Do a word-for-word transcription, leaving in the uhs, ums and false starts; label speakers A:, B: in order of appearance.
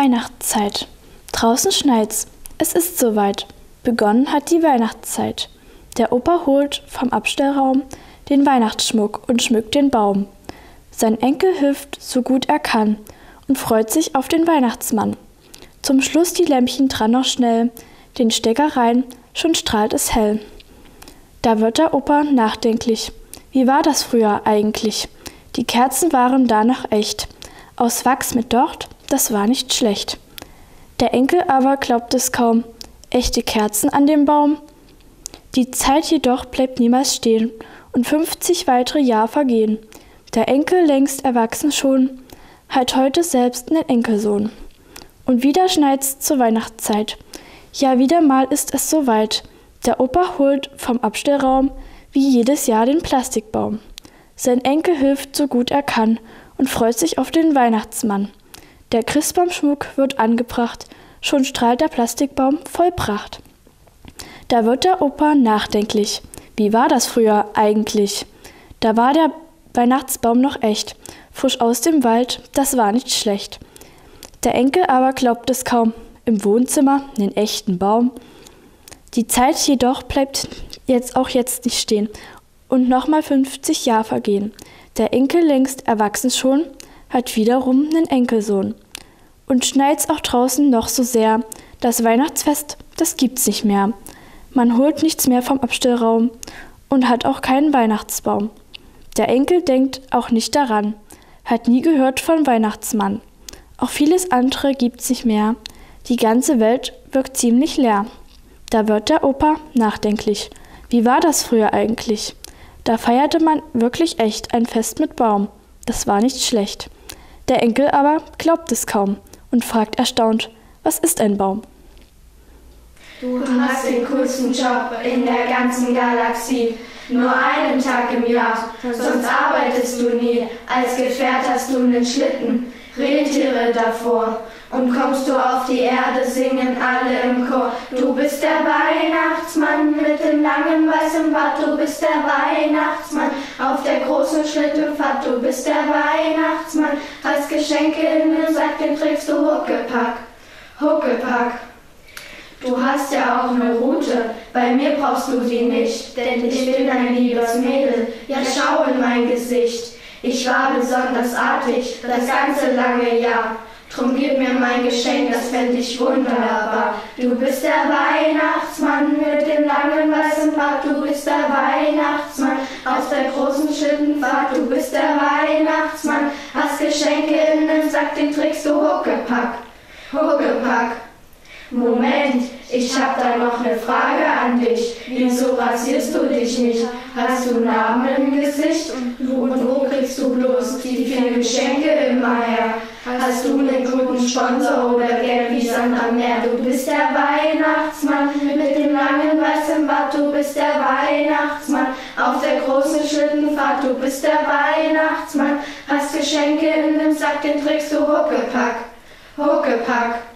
A: Weihnachtszeit. Draußen schneit's, es ist soweit. Begonnen hat die Weihnachtszeit. Der Opa holt vom Abstellraum den Weihnachtsschmuck und schmückt den Baum. Sein Enkel hilft, so gut er kann, und freut sich auf den Weihnachtsmann. Zum Schluss die Lämpchen dran noch schnell, den Stecker rein, schon strahlt es hell. Da wird der Opa nachdenklich. Wie war das früher eigentlich? Die Kerzen waren da noch echt. Aus Wachs mit Docht, das war nicht schlecht. Der Enkel aber glaubt es kaum. Echte Kerzen an dem Baum? Die Zeit jedoch bleibt niemals stehen und fünfzig weitere Jahr vergehen. Der Enkel längst erwachsen schon, hat heute selbst nen Enkelsohn. Und wieder schneit's zur Weihnachtszeit. Ja, wieder mal ist es soweit. Der Opa holt vom Abstellraum wie jedes Jahr den Plastikbaum. Sein Enkel hilft so gut er kann und freut sich auf den Weihnachtsmann. Der Christbaumschmuck wird angebracht, schon strahlt der Plastikbaum voll Pracht. Da wird der Opa nachdenklich. Wie war das früher eigentlich? Da war der Weihnachtsbaum noch echt, frisch aus dem Wald, das war nicht schlecht. Der Enkel aber glaubt es kaum, im Wohnzimmer nen echten Baum. Die Zeit jedoch bleibt jetzt auch jetzt nicht stehen und nochmal fünfzig Jahr vergehen. Der Enkel längst erwachsen schon, hat wiederum nen Enkelsohn. Und schneit's auch draußen noch so sehr, das Weihnachtsfest, das gibt's nicht mehr. Man holt nichts mehr vom Abstellraum und hat auch keinen Weihnachtsbaum. Der Enkel denkt auch nicht daran, hat nie gehört von Weihnachtsmann. Auch vieles andere gibt's nicht mehr. Die ganze Welt wirkt ziemlich leer. Da wird der Opa nachdenklich. Wie war das früher eigentlich? Da feierte man wirklich echt ein Fest mit Baum. Das war nicht schlecht. Der Enkel aber glaubt es kaum und fragt erstaunt, was ist ein Baum?
B: Du hast den coolsten Job in der ganzen Galaxie. Nur einen Tag im Jahr, sonst arbeitest du nie. Als Gefährt hast du nen Schlitten, Rentiere davor. Und kommst du auf die Erde, singen alle im Chor. Du bist der Weihnachtsmann mit dem langen weißen Bart. Du bist der Weihnachtsmann auf der großen Schlittenfahrt. Du bist der Weihnachtsmann, hast Geschenke in den Sack, den trägst du Huckepack, Huckepack. Du hast ja auch ne Rute, bei mir brauchst du sie nicht, denn ich bin ein liebes Mädel, ja schau in mein Gesicht. Ich war besonders artig, das ganze lange Jahr, drum gib mir mein Geschenk, das fänd ich wunderbar. Du bist der Weihnachtsmann mit dem langen weißen Bart, du bist der Weihnachtsmann auf der großen Schlittenfahrt, du bist der Weihnachtsmann, hast Geschenke in den Sack, den trägst du Huckepack, Huckepack. Moment, ich hab da noch ne Frage an dich. Wieso rasierst du dich nicht? Hast du Narben im Gesicht? Und wo, und wo kriegst du bloß die vielen Geschenke immer her? Hast du nen guten Sponsor oder Geld wie Sand am Meer? Du bist der Weihnachtsmann mit dem langen weißen Bart. Du bist der Weihnachtsmann auf der großen Schlittenfahrt. Du bist der Weihnachtsmann, hast Geschenke in dem Sack, den trägst du Huckepack, Huckepack.